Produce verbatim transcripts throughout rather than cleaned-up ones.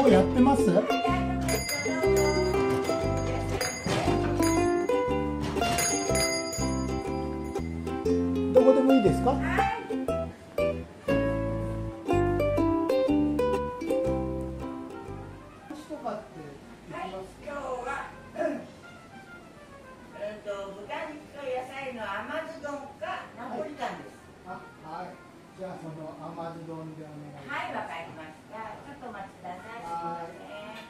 うやってます？どこでもいいですか？じゃあその甘酢丼でお願いします。はい、わかりました。ちょっとお待ちください。はい。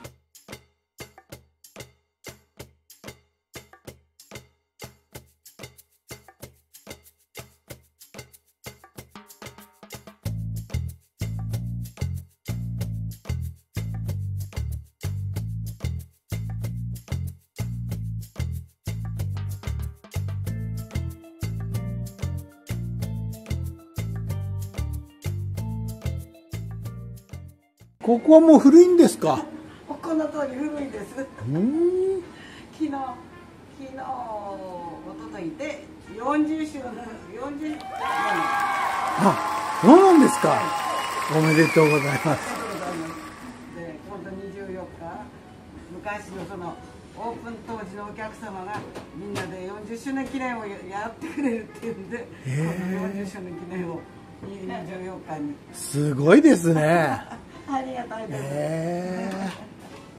ここはもう古いんですか？ この通り古いです。 うん。 昨日、昨日、一昨日でよんじゅっしゅうねん、よんじゅうねん。 あ、そうなんですか。おめでとうございます。 で、今度にじゅうよっか、昔のそのオープン当時のお客様がみんなでよんじゅっしゅうねん記念をやってくれるっていうんで、このよんじゅっしゅうねん記念をにじゅうよっかに。 すごいですね。 ありがたいです。 えー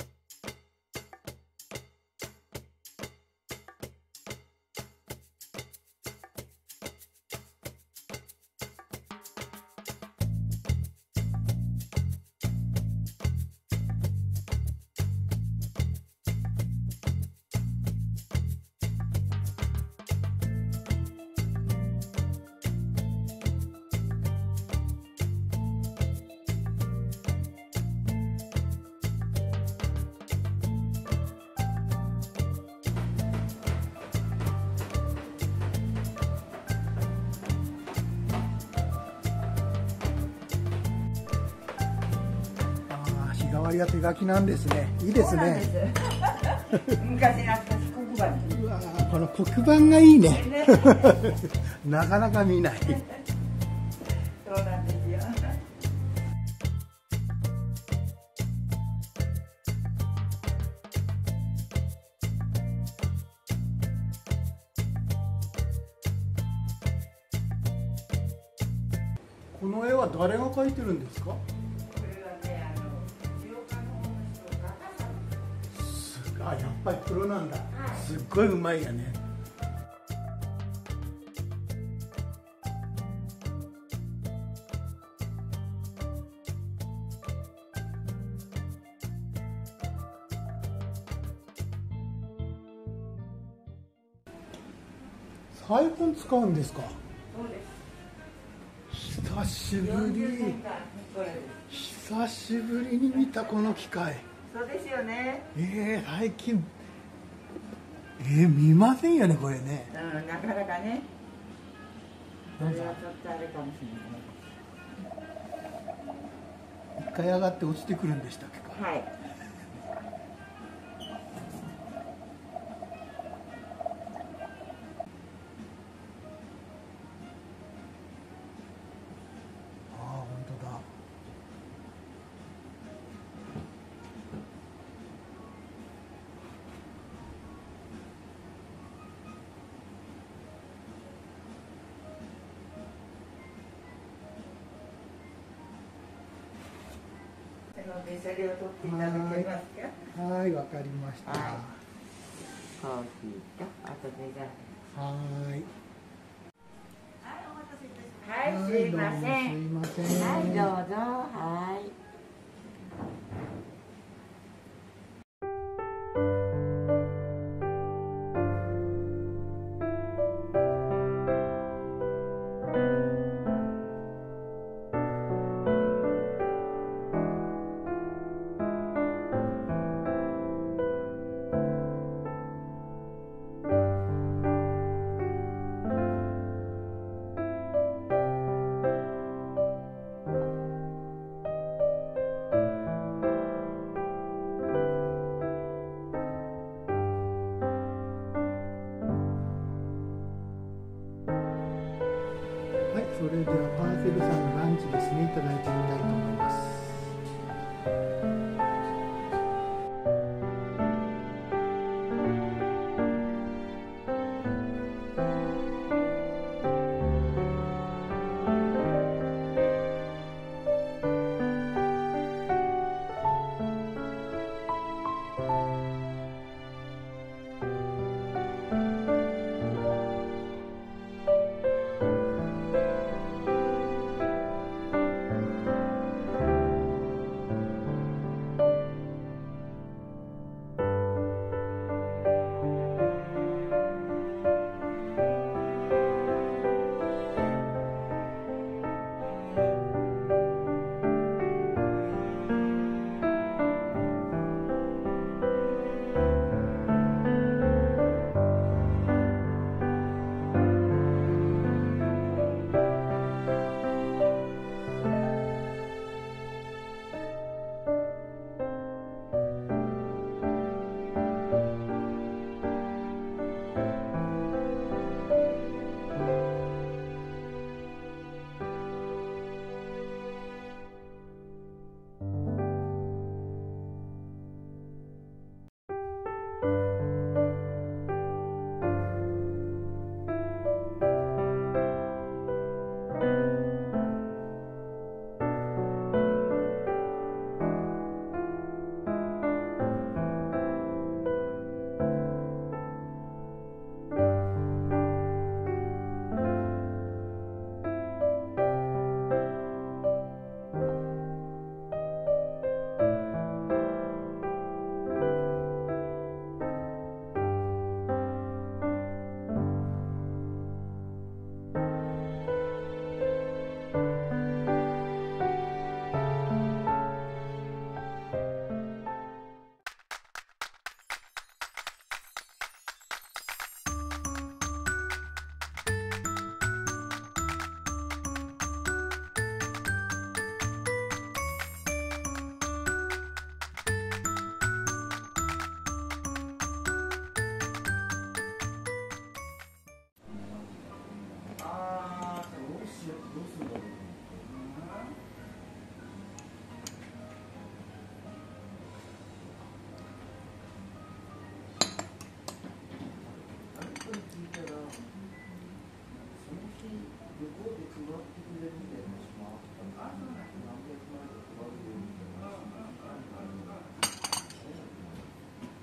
日替わりは手書きなんですね。いいですね。 昔懐かし黒板。 うわー、この黒板がいいね。なかなか見ない。 そうなんですよ。 この絵は誰が描いてるんですか？あ、やっぱりプロなんだ。すっごいうまいよね。サイフォン使うんですか？ そうです。 久しぶり。久しぶりに見たこの機械。 そうですよね。 えー、最近えー、見ませんよねこれね。 うん、なかなかね。それはちょっとあれかもしれない。 一回上がって落ちてくるんでしたっけか？ はい。 ああ、本当だ。 電車でを取っていただけますか？ はい、わかりました。 はい、コーヒーとあとデザート。 はい。 はい、お待たせいたしました。はい、すいません。 すいません。 はい、どうぞ。はい。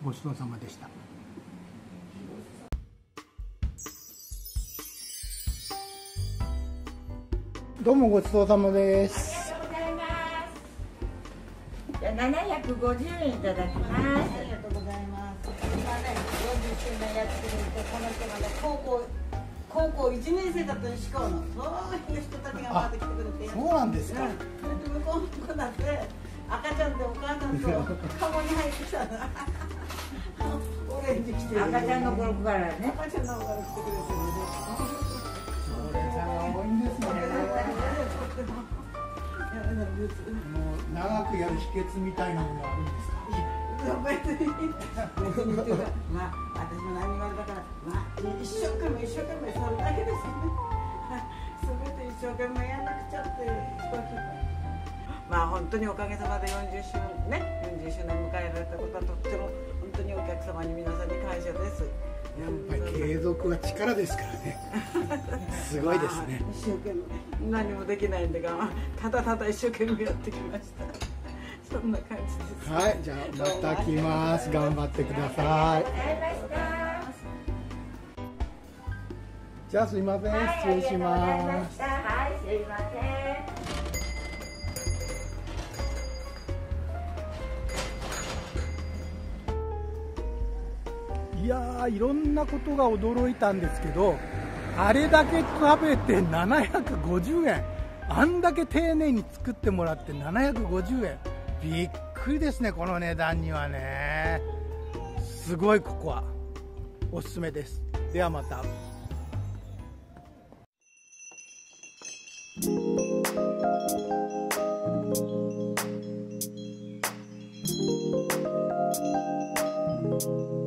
ごちそうさまでした。どうもごちそうさまです。 ありがとうございます。じゃあななひゃくごじゅうえんいただきます。 ありがとうございます。今ね、よんじゅっしゅうねんやってくれて、この人がね、高校高校いちねん生だったの、志向のそういう人たちが回ってきてくれて、 そうなんですか。 うん、で向こうの子だって赤ちゃんでお母さんとカゴに入ってきたのオレンジ着てる赤ちゃんの頃からね。 赤ちゃんの頃から来てくれてるので、 常連さんが多いんですね。もう長くやる秘訣みたいなものがあるんですか。 別に別にっていうか、まあ私も何言われたから、まあ一生懸命一生懸命それだけですよね。すべて一生懸命やんなくちゃっていう。まあ本当におかげさまでよんじゅっしゅうねんよんじゅっしゅうねん迎えられたことはとっても本当にお客様に皆さんに感謝です。 やっぱり継続は力ですからね。すごいですね。 一生懸命何もできないんで我慢、ただただ一生懸命やってきました。そんな感じです。 はい、じゃあまた来ます。頑張ってください。じゃあすいません、失礼します。 はい、すいません。 いやー、いろんなことが驚いたんですけど、あれだけ食べてななひゃくごじゅうえん、あんだけ丁寧に作ってもらってななひゃくごじゅうえん、びっくりですね、この値段にはね。すごい、ここはおすすめです。ではまた。 Thank you.